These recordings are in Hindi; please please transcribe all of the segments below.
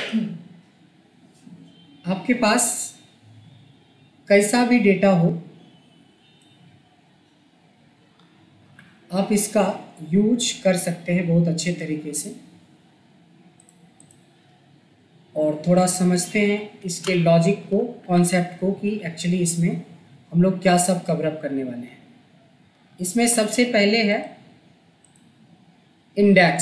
आपके पास कैसा भी डेटा हो, आप इसका यूज कर सकते हैं बहुत अच्छे तरीके से, और थोड़ा समझते हैं इसके लॉजिक को, कॉन्सेप्ट को, कि एक्चुअली इसमें हम लोग क्या सब कवर अप करने वाले हैं। इसमें सबसे पहले है इंडेक्स।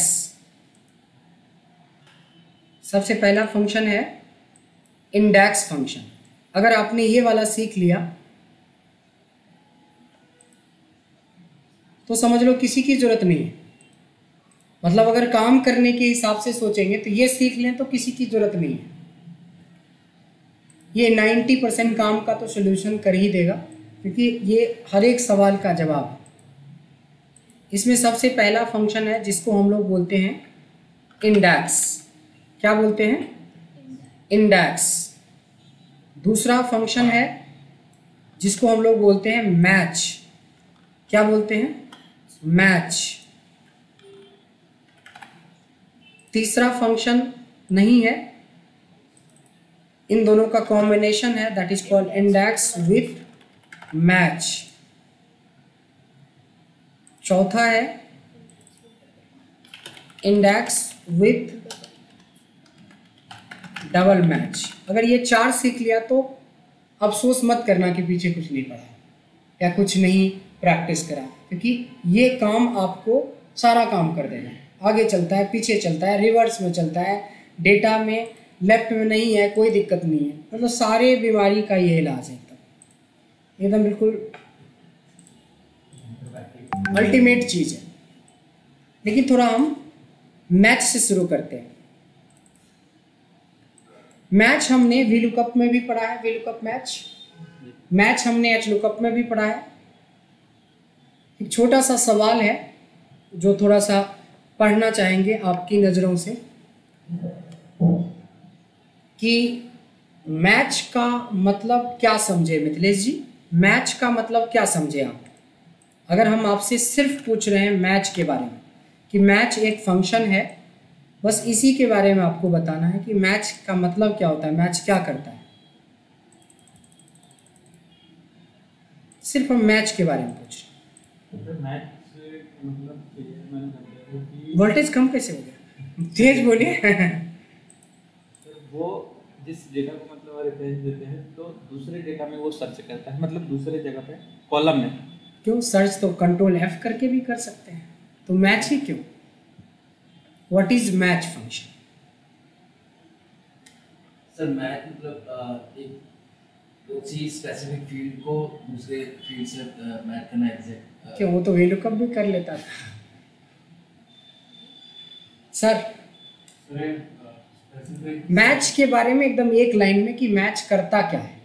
सबसे पहला फंक्शन है इंडेक्स फंक्शन। अगर आपने ये वाला सीख लिया तो समझ लो किसी की जरूरत नहीं है। मतलब अगर काम करने के हिसाब से सोचेंगे तो ये सीख लें तो किसी की जरूरत नहीं है। ये 90% काम का तो सोल्यूशन कर ही देगा, क्योंकि ये हर एक सवाल का जवाब है। इसमें सबसे पहला फंक्शन है जिसको हम लोग बोलते हैं इंडेक्स। क्या बोलते हैं? इंडेक्स। दूसरा फंक्शन है जिसको हम लोग बोलते हैं मैच। क्या बोलते हैं? मैच। तीसरा फंक्शन नहीं है, इन दोनों का कॉम्बिनेशन है, that is called index with match. चौथा है इंडेक्स विथ डबल मैच। अगर ये चार सीख लिया तो अफसोस मत करना कि पीछे कुछ नहीं पढ़ा या कुछ नहीं प्रैक्टिस करा, क्योंकि ये काम आपको सारा काम कर देना है। आगे चलता है, पीछे चलता है, रिवर्स में चलता है, डेटा में लेफ्ट में नहीं है, कोई दिक्कत नहीं है। मतलब सारे बीमारी का ये इलाज है, एकदम बिल्कुल अल्टीमेट चीज़ है। लेकिन थोड़ा हम मैच से शुरू करते हैं। मैच हमने वी लुकअप में भी पढ़ा है, वी लुकअप मैच। मैच हमने एच लुकअप में भी पढ़ा है। एक छोटा सा सवाल है जो थोड़ा सा पढ़ना चाहेंगे आपकी नज़रों से, कि मैच का मतलब क्या समझे मिथिलेश जी? मैच का मतलब क्या समझे आप? अगर हम आपसे सिर्फ पूछ रहे हैं मैच के बारे में कि मैच एक फंक्शन है, बस इसी के बारे में आपको बताना है कि मैच का मतलब क्या होता है, मैच क्या करता है। सिर्फ हम मैच के बारे में पूछ रहे हैं। वोल्टेज कम कैसे हो गया? तेज बोलिए। वो जिस डेटा को मतलब रिफरेंस देते हैं तो दूसरे डेटा में वो सर्च करता है, मतलब दूसरे जगह पे कॉलम में। क्यों सर्च तो कंट्रोल F करके भी कर सकते हैं, तो मैच ही क्यों? What is match function? Sir match मतलब एक उसी स्पेसिफिक फील्ड को दूसरे फील्ड से मैच करना एग्जैक्ट। क्यों? वो तो वी लुकअप भी कर लेता था सर। मैच के बारे में एकदम एक लाइन में कि मैच करता क्या है?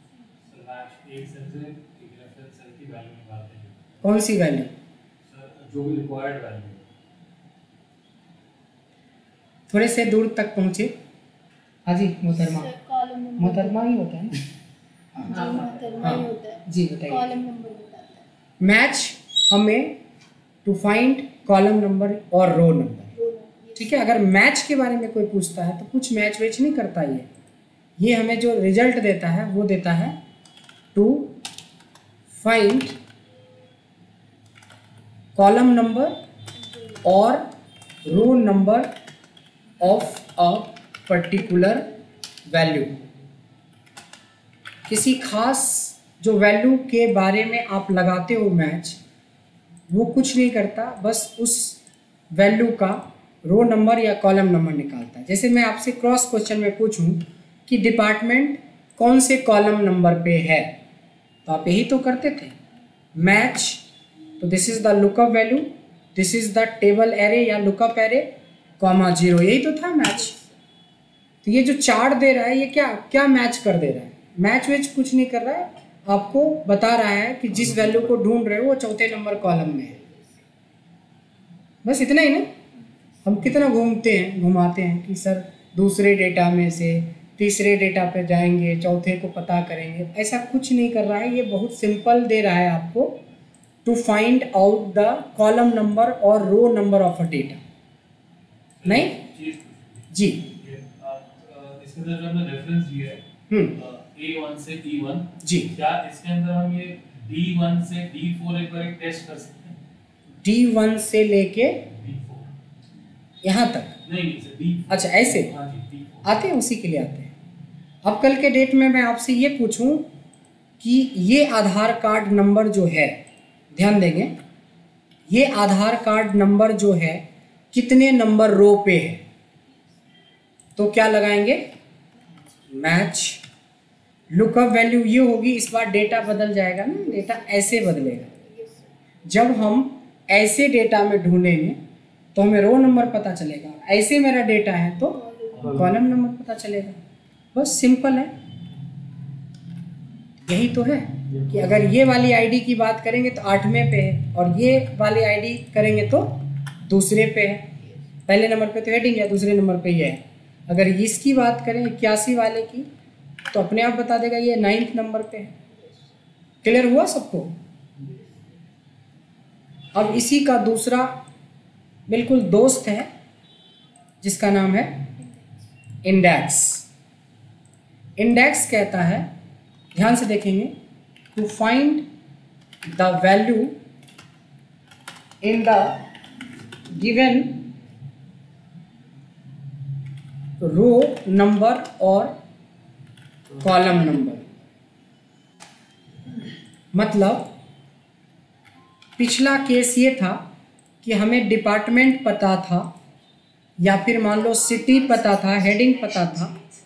कौन सी वैल्यू? जो भी रिक्वायर्ड वैल्यू। थोड़े से दूर तक पहुंचे। हाँ जी मोहतरमा, मोहतरमा ही होता है ना? जी बताइए। कॉलम नंबर बताता है। मैच हमें टू फाइंड कॉलम नंबर और रो नंबर, ठीक है। अगर मैच के बारे में कोई पूछता है तो कुछ मैच वेच नहीं करता ये हमें जो रिजल्ट देता है वो देता है टू फाइंड कॉलम नंबर और row number of a particular value. किसी खास जो वैल्यू के बारे में आप लगाते हो मैच, वो कुछ नहीं करता, बस उस वैल्यू का रो नंबर या कॉलम नंबर निकालता है। जैसे मैं आपसे क्रॉस क्वेश्चन में पूछूं कि डिपार्टमेंट कौन से कॉलम नंबर पे है, तो आप यही तो करते थे मैच। तो this is the lookup value, this is the table array या लुकअप एरे, कॉमा 0, यही तो था मैच। तो ये जो चार्ट दे रहा है ये क्या मैच कर दे रहा है? मैच वेच कुछ नहीं कर रहा है, आपको बता रहा है कि जिस वैल्यू को ढूंढ रहे हो वो चौथे नंबर कॉलम में है। बस इतना ही ना। हम कितना घुमाते हैं कि सर दूसरे डेटा में से तीसरे डेटा पे जाएंगे, चौथे को पता करेंगे। ऐसा कुछ नहीं कर रहा है, ये बहुत सिंपल दे रहा है आपको to find out the column number और row number of a data. नहीं जी, इसके अंदर जो हमने रेफरेंस दिया है A1 से E1 जी, क्या इसके अंदर हम ये D1 से D4 एक बार टेस्ट कर सकते हैं? D1 से लेके D4 यहाँ तक? नहीं सर D4। अच्छा ऐसे हाँ जी D4 आते हैं, उसी के लिए आते हैं। अब कल के डेट में मैं आपसे ये पूछूं कि ये आधार कार्ड नंबर जो है, ध्यान देंगे, ये आधार कार्ड नंबर जो है कितने नंबर रो पे है, तो क्या लगाएंगे? मैच। लुकअप वैल्यू ये होगी, इस बार डेटा बदल जाएगा ना, डेटा ऐसे बदलेगा। जब हम ऐसे डेटा में ढूंढेंगे तो हमें रो नंबर पता चलेगा, ऐसे मेरा डेटा है तो कॉलम नंबर पता चलेगा। बस सिंपल है, यही तो है कि अगर ये वाली आईडी की बात करेंगे तो 8वें पे है, और ये वाली आईडी करेंगे तो दूसरे पे है। पहले नंबर पे तो हेडिंग है, दूसरे नंबर पे ये है। अगर इसकी बात करें 81 वाले की, तो अपने आप बता देगा ये 9th नंबर पे है। क्लियर हुआ सबको? अब इसी का दूसरा बिल्कुल दोस्त है जिसका नाम है इंडेक्स। इंडेक्स कहता है, ध्यान से देखेंगे, to find the value in the given row number और कॉलम नंबर। मतलब पिछला केस ये था कि हमें डिपार्टमेंट पता था, या फिर मान लो सिटी पता था, हेडिंग पता था।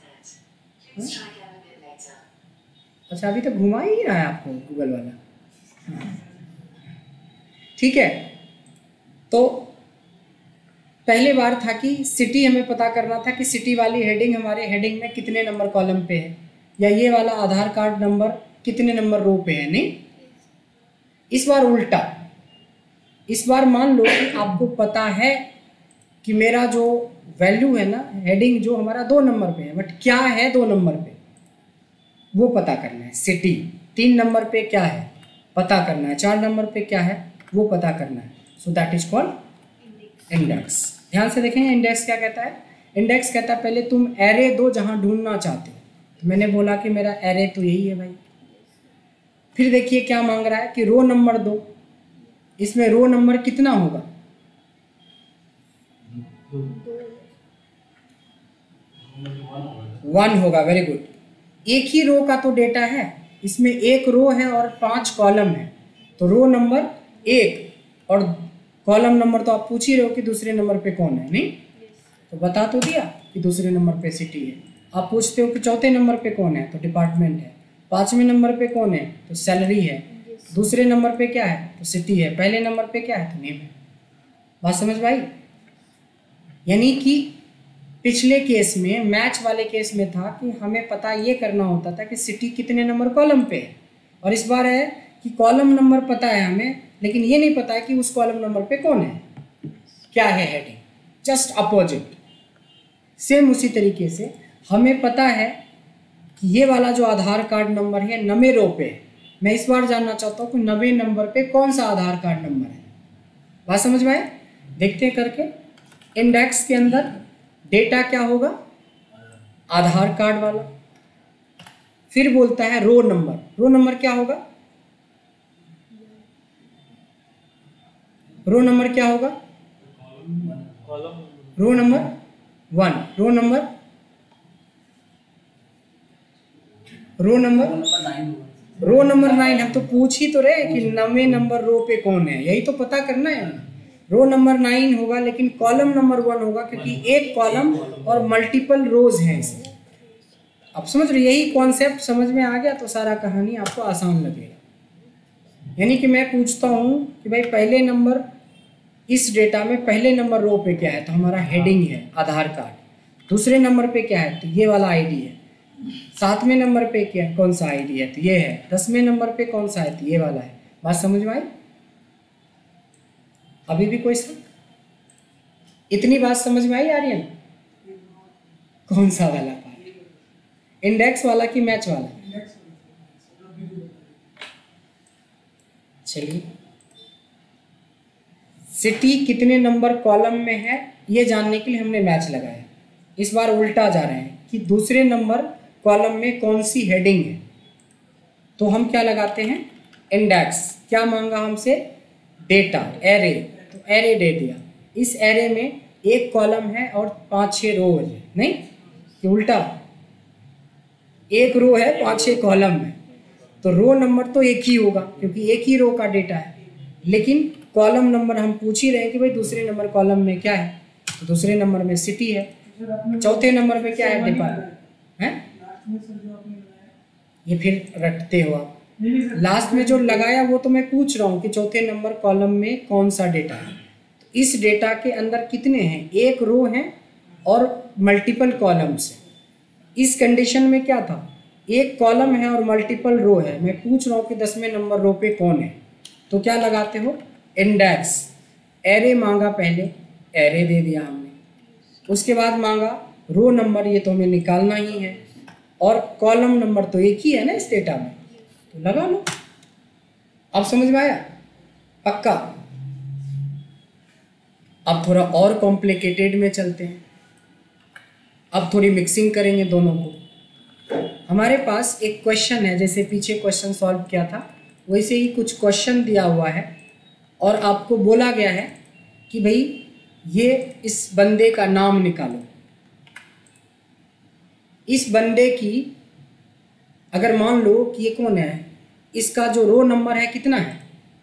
अच्छा, अभी तो घुमा ही रहा है आपको गूगल वाला। ठीक है, तो पहले बार था कि सिटी हमें पता करना था कि सिटी वाली हेडिंग हमारे हेडिंग में कितने नंबर कॉलम पे है, या ये वाला आधार कार्ड नंबर कितने नंबर रो पे है। नहीं, इस बार उल्टा। इस बार मान लो कि आपको पता है कि मेरा जो वैल्यू है ना, हेडिंग जो हमारा 2 नंबर पे है, बट क्या है 2 नंबर पे वो पता करना है। सिटी 3 नंबर पे क्या है पता करना है, 4 नंबर पे क्या है वो पता करना है। So that is called index. ध्यान से देखेंगे इंडेक्स क्या कहता है। इंडेक्स कहता है पहले तुम एरे दो जहां ढूंढना चाहते हो, तो मैंने बोला कि मेरा एरे तो यही है भाई। फिर देखिए क्या मांग रहा है कि रो नंबर दो। इसमें रो नंबर कितना होगा? 1 होगा। Very good. एक ही रो का तो डेटा है, इसमें 1 रो है और 5 कॉलम है, तो रो नंबर 1 और कॉलम नंबर तो आप पूछ ही रहे हो कि दूसरे नंबर पे कौन है। नहीं तो बता तो दिया कि दूसरे नंबर पे सिटी है। आप पूछते हो कि चौथे नंबर पे कौन है, तो डिपार्टमेंट है। 5वें नंबर पे कौन है, तो सैलरी है। दूसरे नंबर पे क्या है, तो सिटी है। पहले नंबर पे क्या है, तो नेम है। बात समझ भाई? यानी कि पिछले केस में, मैच वाले केस में था कि हमें पता ये करना होता था कि सिटी कितने नंबर कॉलम पे है, और इस बार है कि कॉलम नंबर पता है हमें, लेकिन ये नहीं पता है कि उस कॉलम नंबर पे कौन है, क्या है हेडिंग। Just opposite. सेम उसी तरीके से हमें पता है कि ये वाला जो आधार कार्ड नंबर है 90 रो पे है। मैं इस बार जानना चाहता हूँ कि 90 नंबर पे कौन सा आधार कार्ड नंबर है। बात समझ में आए? देखते हैं करके। इंडेक्स के अंदर डेटा क्या होगा, आधार कार्ड वाला। फिर बोलता है रो नंबर। रो नंबर क्या होगा, रो नंबर क्या होगा, row number 1, row number, row number 9। हम तो पूछ ही तो रहे कि 90 नंबर रो पे कौन है, यही तो पता करना है। रो नंबर 9 होगा, लेकिन कॉलम नंबर 1 होगा, क्योंकि एक कॉलम और मल्टीपल रोज हैं इसमें। आप समझ रहे? यही कॉन्सेप्ट समझ में आ गया तो सारा कहानी आपको आसान लगेगा। यानी कि मैं पूछता हूँ कि भाई पहले नंबर, इस डेटा में पहले नंबर रो पे क्या है, तो हमारा हेडिंग है आधार कार्ड। दूसरे नंबर पे क्या है, तो ये वाला आईडी है। 7वें नंबर पे क्या, कौन सा आईडी है, तो ये है। 10वें नंबर पे कौन सा है, तो ये वाला है। बात समझ में आई? अभी भी कोई सब इतनी बात समझ में आई आर्यन? कौन सा वाला पार्ट, इंडेक्स वाला कि मैच वाला? चलिए, सिटी कितने नंबर कॉलम में है ये जानने के लिए हमने मैच लगाया। इस बार उल्टा जा रहे हैं। कि दूसरे नंबर कॉलम में कौन सी हेडिंग है, तो हम क्या लगाते हैं, इंडेक्स। क्या मांगा हमसे, डेटा, एरे, तो एरे दे दिया। इस एरे में एक कॉलम है और 5-6 रो है, नहीं कि उल्टा, एक रो है 5-6 कॉलम है, तो रो नंबर तो एक ही होगा क्योंकि एक ही रो का डेटा है। लेकिन कॉलम नंबर हम पूछ ही रहे हैं कि भाई दूसरे नंबर कॉलम में क्या है, तो दूसरे नंबर में सिटी है, चौथे नंबर पे क्या है, डिपार्टमेंट है। ये फिर रटते हो आप, लास्ट में जो लगाया वो तो मैं पूछ रहा हूँ कि चौथे नंबर कॉलम में कौन सा डेटा है। तो इस डेटा के अंदर कितने हैं, एक रो है और मल्टीपल कॉलम्स है। इस कंडीशन में क्या था, एक कॉलम है और मल्टीपल रो है, मैं पूछ रहा हूँ कि 10वें नंबर रो पे कौन है, तो क्या लगाते हो, इंडेक्स। एरे मांगा पहले, एरे दे दिया हमने, उसके बाद मांगा रो नंबर, ये तो हमें निकालना ही है, और कॉलम नंबर तो एक ही है ना इस डेटा में, तो लगा लो। अब समझ में आया, पक्का। अब थोड़ा और कॉम्प्लिकेटेड में चलते हैं, अब थोड़ी मिक्सिंग करेंगे दोनों को। हमारे पास एक क्वेश्चन है, जैसे पीछे क्वेश्चन सॉल्व किया था वैसे ही कुछ क्वेश्चन दिया हुआ है और आपको बोला गया है कि भाई ये इस बंदे का नाम निकालो। इस बंदे की अगर मान लो कि ये कौन है, इसका जो रो नंबर है कितना है,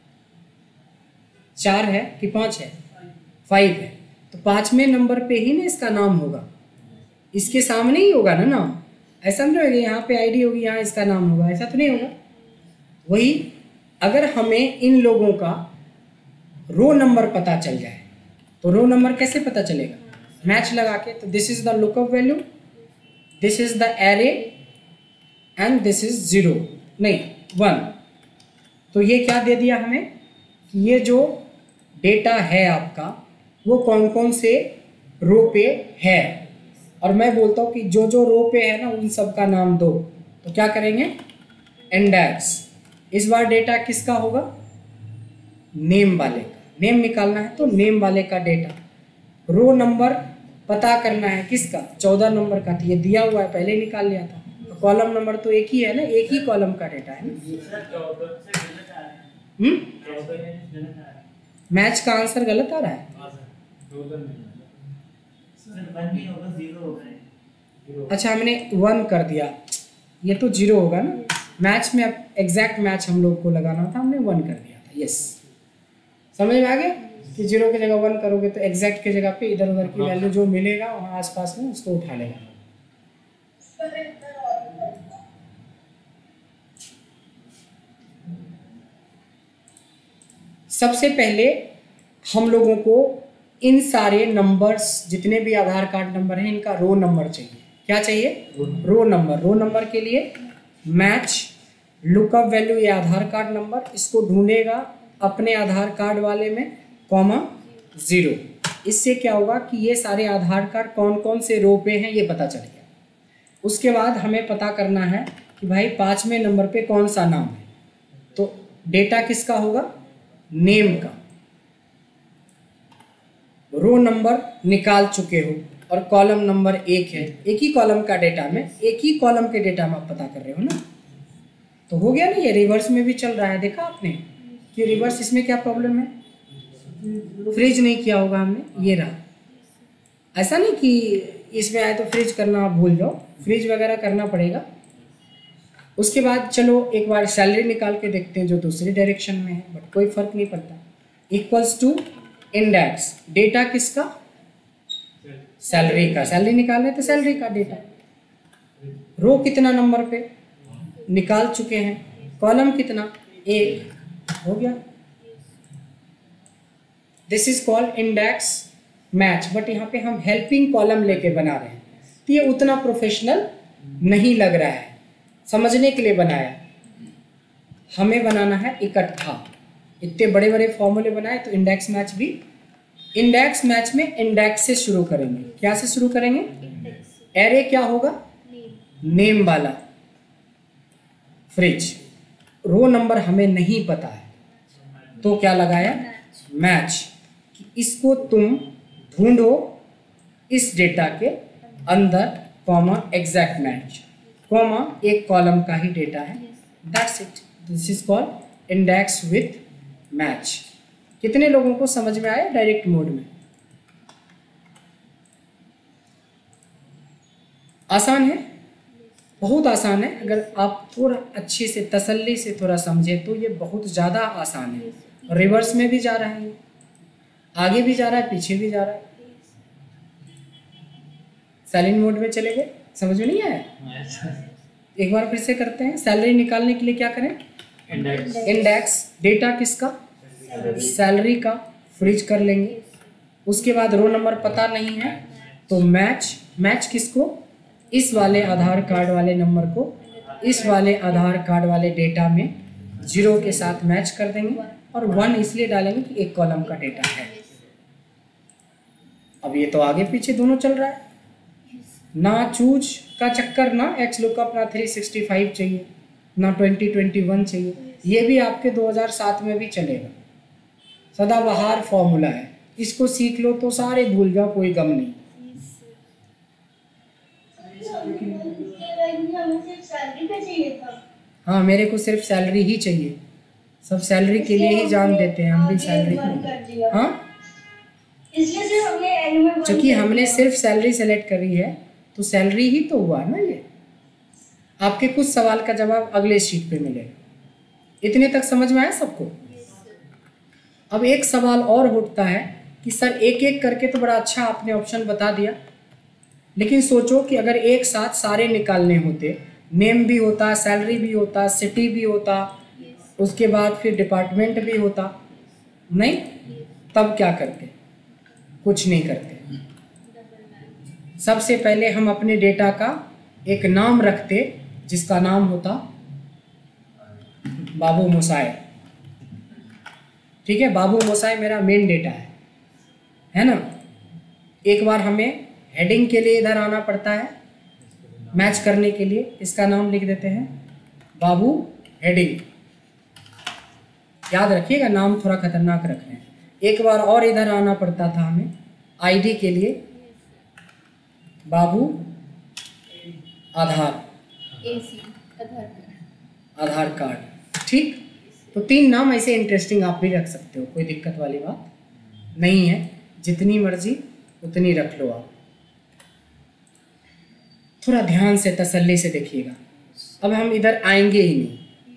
4 है कि 5 है, 5 है, तो 5वें नंबर पे ही ना इसका नाम होगा, इसके सामने ही होगा ना नाम। ऐसा नहीं होगा यहाँ पे आईडी होगी यहाँ इसका नाम होगा, ऐसा तो नहीं होगा। वही अगर हमें इन लोगों का रो नंबर पता चल जाए तो रो नंबर कैसे पता चलेगा, मैच लगा के। तो this is the lookup value, this is the array and this is 0 नहीं 1। तो ये क्या दे दिया हमें कि ये जो डेटा है आपका वो कौन कौन से रो पे है, और मैं बोलता हूँ कि जो जो रो पे है ना उन सब का नाम दो। तो क्या करेंगे, इंडेक्स। इस बार डेटा किसका होगा, नेम वाले का। नेम निकालना है तो नेम वाले का डेटा। रो नंबर पता करना है किसका, 14 नंबर का, तो ये दिया हुआ है पहले ही निकाल लिया था। तो कॉलम नंबर तो एक ही है ना, एक ही कॉलम का डेटा है ना। मैच का आंसर गलत आ रहा है। अच्छा हमने 1 कर दिया, ये तो 0 होगा ना। मैच में एग्जैक्ट मैच हम लोग को लगाना था, हमने 1 कर दिया था। यस, समझ में आ गया कि 0 की जगह 1 करोगे तो एग्जैक्ट की जगह पे इधर उधर की वैल्यू जो मिलेगा वहाँ आसपास में उसको उठा लेगा। सबसे पहले हम लोगों को इन सारे नंबर्स जितने भी आधार कार्ड नंबर हैं इनका रो नंबर चाहिए। क्या चाहिए, रो नंबर। रो नंबर के लिए मैच लुकअप वैल्यू या आधार कार्ड नंबर, इसको ढूंढेगा अपने आधार कार्ड वाले में कॉमा 0। इससे क्या होगा कि ये सारे आधार कार्ड कौन कौन से रो पे हैं ये पता चल गया। उसके बाद हमें पता करना है कि भाई 5वें नंबर पे कौन सा नाम है, तो डेटा किसका होगा, नेम का। रो नंबर निकाल चुके हो और कॉलम नंबर 1 है, एक ही कॉलम का डेटा में, एक ही कॉलम के डेटा में आप पता कर रहे हो ना, तो हो गया ना। ये रिवर्स में भी चल रहा है, देखा आपने कि रिवर्स, इसमें क्या प्रॉब्लम है, फ्रीज नहीं किया होगा हमने, ये रहा। ऐसा नहीं कि इसमें आए तो फ्रीज करना आप भूल जाओ, फ्रीज वगैरह करना पड़ेगा। उसके बाद चलो एक बार सैलरी निकाल के देखते हैं जो दूसरी डायरेक्शन में है, बट कोई फर्क नहीं पड़ता। इक्वल्स टू इंडेक्स, डेटा किसका, सैलरी का। सैलरी निकालना है तो सैलरी का डेटा। रो कितना नंबर पे निकाल चुके हैं, कॉलम कितना, 1, हो गया। This is called index match. But यहाँ पे हम हेल्पिंग कॉलम लेके बना रहे हैं तो ये उतना प्रोफेशनल नहीं लग रहा है, समझने के लिए बनाया। हमें बनाना है इकट्ठा, इतने बड़े बड़े फॉर्मूले बनाए तो इंडेक्स मैच भी। इंडेक्स मैच में इंडेक्स से शुरू करेंगे। क्या से शुरू करेंगे, एरे क्या होगा, नेम वाला। फ्रिज, रो नंबर हमें नहीं पता है तो क्या लगाया, मैच। इसको तुम ढूंढो इस डेटा के अंदर कॉमा एग्जैक्ट मैच, कॉमा एक कॉलम का ही डेटा है, that's it. This is called index with match. कितने लोगों को समझ में आया डायरेक्ट मोड में? आसान है, बहुत आसान है। अगर आप थोड़ा अच्छे से तसल्ली से थोड़ा समझे तो ये बहुत ज़्यादा आसान है। रिवर्स में भी जा रहा है, आगे भी जा रहा है, पीछे भी जा रहा है। साइलेंट मोड में चले गए, समझ में नहीं आया? एक बार फिर से करते हैं। सैलरी निकालने के लिए क्या करें? इंडेक्स, डेटा किसका? सैलरी का, फ्रीज कर लेंगे। उसके बाद रो नंबर पता नहीं है तो मैच, मैच किसको? इस वाले आधार कार्ड वाले नंबर को इस वाले आधार कार्ड वाले डेटा में 0 के साथ मैच कर देंगे, और 1 इसलिए डालेंगे कि एक कॉलम का डेटा है। अब ये तो आगे पीछे दोनों चल रहा है, ना चूज का चक्कर, ना एक्स लुकअप, ना 365 चाहिए, ना 2021 चाहिए। ये भी आपके 2007 में भी चलेगा, सदाबहार फॉर्मूला है। इसको सीख लो तो सारे भूल जाओ, कोई गम नहीं। हाँ, मेरे को सिर्फ सैलरी ही चाहिए, सब सैलरी के लिए ही जान देते हैं, हम भी सैलरी। हाँ, क्योंकि हमने सिर्फ सैलरी सेलेक्ट करी है तो सैलरी ही तो हुआ ना। ये आपके कुछ सवाल का जवाब अगले शीट पे मिलेगा। इतने तक समझ में आया सबको? अब एक सवाल और उठता है कि सर एक एक करके तो बड़ा अच्छा आपने ऑप्शन बता दिया, लेकिन सोचो कि अगर एक साथ सारे निकालने होते, नेम भी होता, सैलरी भी होता, सिटी भी होता, उसके बाद फिर डिपार्टमेंट भी होता, नहीं? तब क्या करते? कुछ नहीं करते। सबसे पहले हम अपने डेटा का एक नाम रखते, जिसका नाम होता बाबू मोसाई। ठीक है, बाबू मोसाई मेरा मेन डेटा है ना? एक बार हमें हेडिंग के लिए इधर आना पड़ता है, मैच करने के लिए इसका नाम लिख देते हैं बाबू हेडिंग। याद रखिएगा, नाम थोड़ा खतरनाक रख रहे हैं। एक बार और इधर आना पड़ता था हमें आईडी के लिए, बाबू आधार, आधार कार्ड। ठीक, तो 3 नाम ऐसे इंटरेस्टिंग आप भी रख सकते हो, कोई दिक्कत वाली बात नहीं है। जितनी मर्जी उतनी रख लो आप। थोड़ा ध्यान से तसल्ली से देखिएगा। अब हम इधर आएंगे ही नहीं।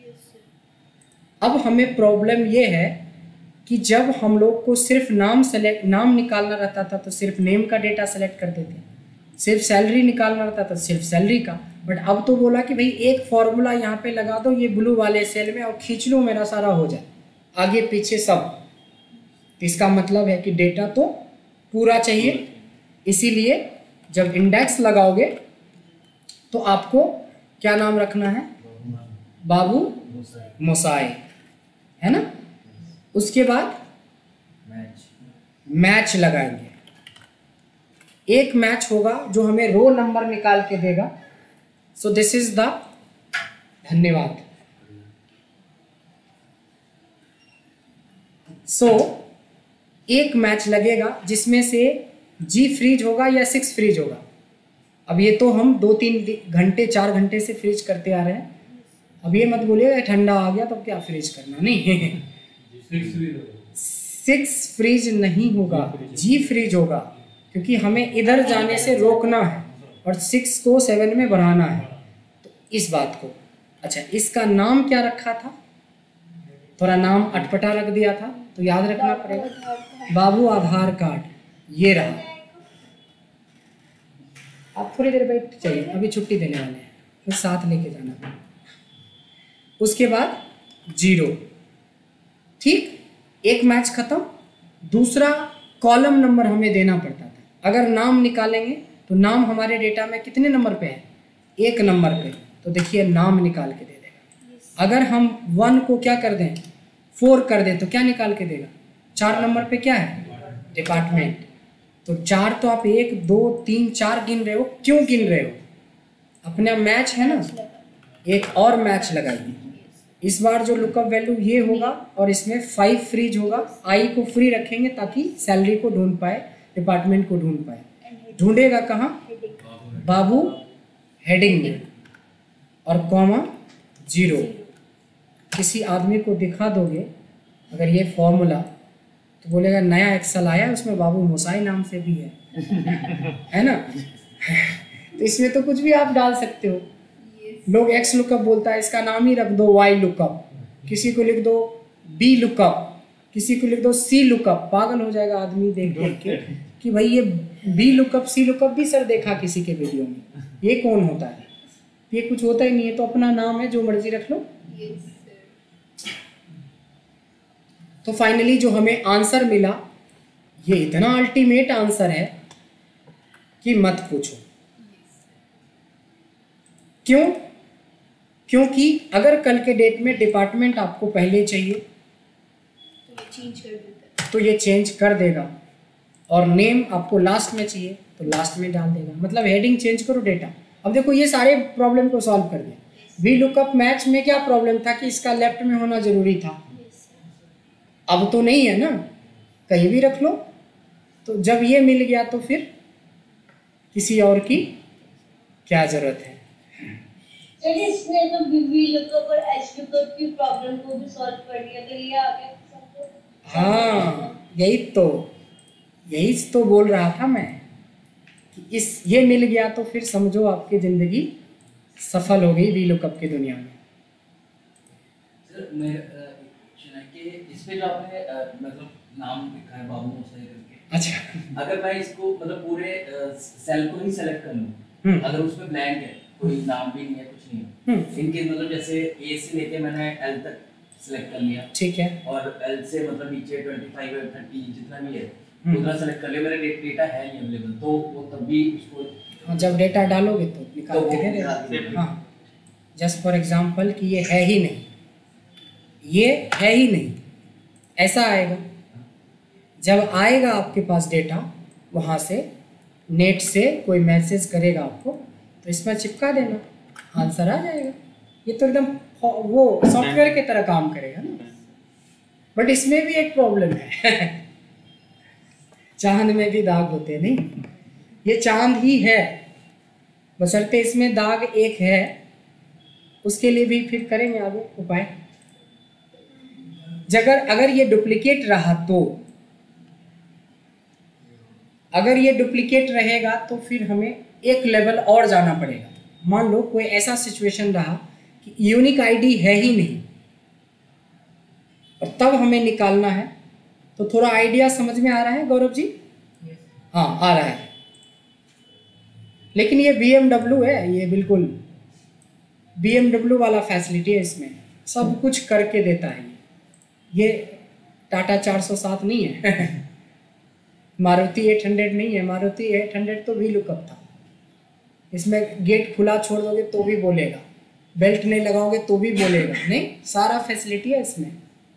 अब हमें प्रॉब्लम ये है कि जब हम लोग को सिर्फ नाम निकालना रहता था तो सिर्फ नेम का डेटा सेलेक्ट करते थे, सिर्फ सैलरी निकालना रहता था सिर्फ सैलरी का। बट अब तो बोला कि भाई एक फॉर्मूला यहाँ पे लगा दो ये ब्लू वाले सेल में और खींच लो, मेरा सारा हो जाए, आगे पीछे सब। इसका मतलब है कि डेटा तो पूरा चाहिए। इसीलिए जब इंडेक्स लगाओगे तो आपको क्या नाम रखना है? बाबू मोसाई, है ना? उसके बाद मैच लगाएंगे। एक मैच होगा जो हमें रो नंबर निकाल के देगा। सो दिस इज द, धन्यवाद। सो एक मैच लगेगा जिसमें से जी फ्रीज होगा या 6 फ्रीज होगा। अब ये तो हम 2-3 घंटे 4 घंटे से फ्रीज करते आ रहे हैं। अब ये मत बोलिएगा ठंडा आ गया तो क्या फ्रीज करना, नहीं। 6 फ्रीज नहीं होगा, जी फ्रीज होगा, क्योंकि हमें इधर जाने से रोकना है और 6 को 7 में बढ़ाना है। तो इस बात को, अच्छा इसका नाम क्या रखा था? थोड़ा नाम अटपटा रख दिया था तो याद रखना पड़ेगा, बाबू आधार कार्ड। ये रहा। आप थोड़ी देर बैठ जाइए, अभी छुट्टी देने वाले हैं, फिर साथ लेके जाना। उसके बाद 0। ठीक, एक मैच खत्म। दूसरा कॉलम नंबर हमें देना पड़ता था। अगर नाम निकालेंगे तो नाम हमारे डेटा में कितने नंबर पे है? 1 नंबर पे। तो देखिए नाम निकाल के दे देगा। अगर हम 1 को क्या कर दें, 4 कर दें तो क्या निकाल के देगा? 4 नंबर पे क्या है? डिपार्टमेंट। तो 4 तो आप 1 2 3 4 गिन रहे हो, क्यों गिन रहे हो? अपना मैच है ना, एक और मैच लगाइए। इस बार जो लुकअप वैल्यू ये होगा और इसमें 5 फ्रीज होगा। आई को फ्री रखेंगे ताकि सैलरी को ढूंढ पाए, डिपार्टमेंट को ढूंढ पाए। ढूंढेगा कहाँ? बाबू हेडिंग में और कॉमा 0। किसी आदमी को दिखा दोगे अगर ये फॉर्मूला तो बोलेगा नया एक्सेल आया उसमें बाबू मोसाई नाम से भी है ना। तो इसमें तो कुछ भी आप डाल सकते हो। लोग एक्स लुकअप बोलता है, इसका नाम ही रख दो वाई लुकअप, किसी को लिख दो बी लुकअप, किसी को लिख दो सी लुकअप। पागल हो जाएगा आदमी देख देख के कि भाई ये बी लुकअप सी लुकअप भी सर देखा किसी के वीडियो में, ये कौन होता है? ये कुछ होता ही नहीं है। तो अपना नाम है जो मर्जी रख लो। तो फाइनली जो हमें आंसर मिला ये इतना अल्टीमेट आंसर है कि मत पूछो। क्यों? क्योंकि अगर कल के डेट में डिपार्टमेंट आपको पहले चाहिए तो ये चेंज कर देगा, और नेम आपको लास्ट में चाहिए तो लास्ट में डाल देगा। मतलब हेडिंग चेंज करो, डेटा। अब देखो ये सारे प्रॉब्लम को सॉल्व कर दिया। वी लुकअप मैच में क्या प्रॉब्लम था कि इसका लेफ्ट में होना जरूरी था, अब तो नहीं है ना, कहीं भी रख लो। तो जब ये मिल गया तो फिर किसी और की क्या जरूरत है। चलिए इसमें तो वी लुकअप और एच लुकअप की प्रॉब्लम को भी सॉल्व कर दिया, तो ये आ गया सब। हाँ यही तो बोल रहा था मैं कि ये मिल गया तो फिर समझो आपकी ज़िंदगी सफल हो गई वी लुकअप की दुनिया में। सर मैं इस पे जो आपने मतलब नाम लिखा है बाबू मोसाई करके, अच्छा अगर मैं इसको मतलब पूरे सेल को ही सेलेक्ट कर लूं, अगर उसमें ब्लैंक है, कोई नाम भी नहीं है, कुछ नहीं है, इनके मतलब जैसे ए से लेके मैंने एल तक सिलेक्ट कर लिया, ठीक है, और एल से मतलब नीचे 25 और 30 जितना भी है उतना सेलेक्ट कर लिया, मेरा डेटा है नहीं अवेलेबल, तो वो तब भी उसको हाँ जब डेटा डालोगे तो निकाल के दे देगा। हाँ जस्ट फॉर एग्जांपल कि ये है ही नहीं, ये है ही नहीं, ऐसा आएगा। जब आएगा आपके पास डेटा वहाँ से नेट से कोई मैसेज करेगा आपको तो इसमें चिपका देना, आंसर आ जाएगा। ये तो एकदम वो सॉफ्टवेयर की तरह काम करेगा ना। बट इसमें भी एक प्रॉब्लम है चांद में भी दाग होते नहीं, ये चांद ही है, बशर्ते इसमें दाग एक है, उसके लिए भी फिर करेंगे आगे उपाय। अगर ये डुप्लीकेट रहा तो, अगर ये डुप्लीकेट रहेगा तो फिर हमें एक लेवल और जाना पड़ेगा। मान लो कोई ऐसा सिचुएशन रहा कि यूनिक आईडी है ही नहीं और तब हमें निकालना है, तो थोड़ा आइडिया समझ में आ रहा है गौरव जी? हाँ आ रहा है। लेकिन ये BMW है, ये बिल्कुल BMW वाला फैसिलिटी है, इसमें सब कुछ करके देता है। ये टाटा 407 नहीं है मारुति 800 नहीं है। मारुति 800 तो वी लुकअप था, इसमें गेट खुला छोड़ दोगे तो भी बोलेगा, बेल्ट नहीं लगाओगे तो भी बोलेगा, नहीं सारा फैसिलिटी है इसमें।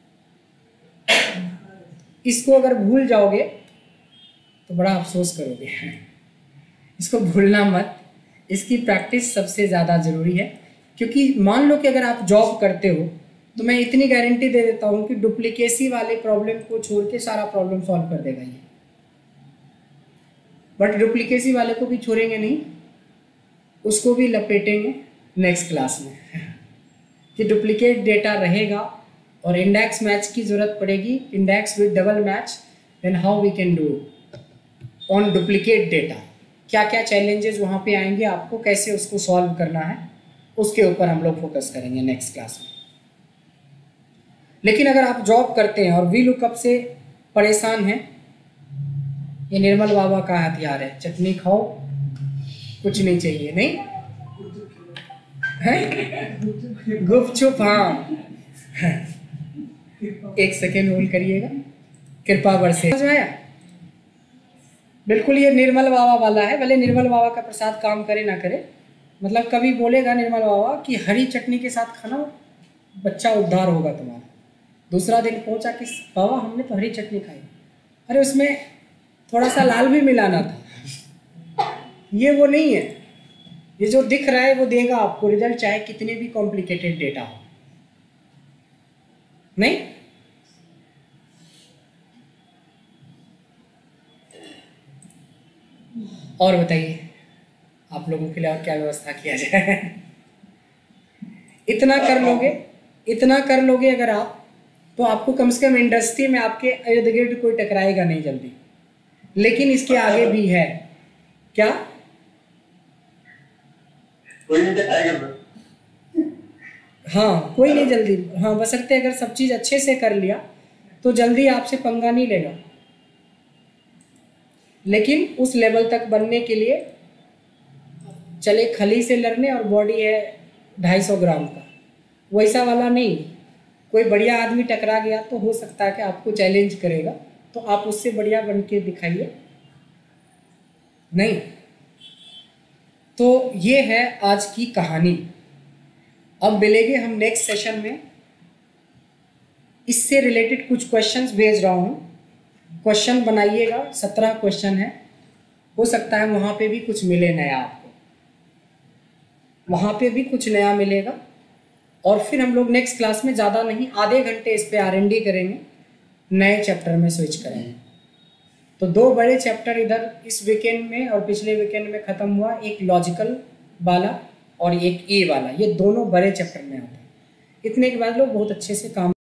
इसको अगर भूल जाओगे तो बड़ा अफसोस करोगे इसको भूलना मत, इसकी प्रैक्टिस सबसे ज़्यादा ज़रूरी है। क्योंकि मान लो कि अगर आप जॉब करते हो तो मैं इतनी गारंटी दे देता हूँ कि डुप्लीकेसी वाले प्रॉब्लम को छोड़ के सारा प्रॉब्लम सॉल्व कर देगा ये। बट डुप्लीकेसी वाले को भी छोड़ेंगे नहीं, उसको भी लपेटेंगे नेक्स्ट क्लास में कि डुप्लीकेट डेटा रहेगा और इंडेक्स मैच की ज़रूरत पड़ेगी, index with double match, then how we can do on duplicate data. क्या क्या चैलेंजेस वहाँ पे आएंगे, आपको कैसे उसको सॉल्व करना है, उसके ऊपर हम लोग फोकस करेंगे नेक्स्ट क्लास में। लेकिन अगर आप जॉब करते हैं और वी लुकअप से परेशान हैं, ये निर्मल बाबा का हथियार है, चटनी खाओ कुछ नहीं चाहिए, नहीं है गुपचुप। हाँ एक सेकेंड होल्ड करिएगा, कृपा बरसे। समझ में आया? बिल्कुल ये निर्मल बाबा वाला है। भले निर्मल बाबा का प्रसाद काम करे ना करे, मतलब कभी बोलेगा निर्मल बाबा कि हरी चटनी के साथ खाना, बच्चा उद्धार होगा तुम्हारा। दूसरा दिन पहुंचा कि बाबा हमने तो हरी चटनी खाई, अरे उसमें थोड़ा सा लाल भी मिलाना था। ये वो नहीं है, ये जो दिख रहा है वो देगा आपको रिजल्ट, चाहे कितने भी कॉम्प्लिकेटेड डेटा हो। नहीं और बताइए आप लोगों के लिए और क्या व्यवस्था किया जाए। इतना कर लोगे अगर आप, तो आपको कम से कम इंडस्ट्री में आपके इर्द गिर्द कोई टकराएगा नहीं जल्दी। लेकिन इसके आगे भी है क्या, कोई नहीं टकराएगा। हाँ कोई नहीं जल्दी, हाँ बशर्ते अगर सब चीज़ अच्छे से कर लिया तो जल्दी आपसे पंगा नहीं लेगा। लेकिन उस लेवल तक बनने के लिए चले खली से लड़ने और बॉडी है 250 ग्राम का, वैसा वाला नहीं। कोई बढ़िया आदमी टकरा गया तो हो सकता है कि आपको चैलेंज करेगा, तो आप उससे बढ़िया बन के दिखाइए। नहीं तो ये है आज की कहानी। अब मिलेंगे हम नेक्स्ट सेशन में। इससे रिलेटेड कुछ क्वेश्चंस भेज रहा हूँ, क्वेश्चन बनाइएगा। 17 क्वेश्चन है, हो सकता है वहाँ पे भी कुछ मिले नया आपको, वहाँ पे भी कुछ नया मिलेगा। और फिर हम लोग नेक्स्ट क्लास में ज़्यादा नहीं, आधे घंटे इस पे R&D करेंगे, नए चैप्टर में स्विच करेंगे। तो 2 बड़े चैप्टर इधर इस वीकेंड में और पिछले वीकेंड में ख़त्म हुआ, एक लॉजिकल वाला और एक ए वाला, ये दोनों बड़े चैप्टर में आता है। इतने के बाद लोग बहुत अच्छे से काम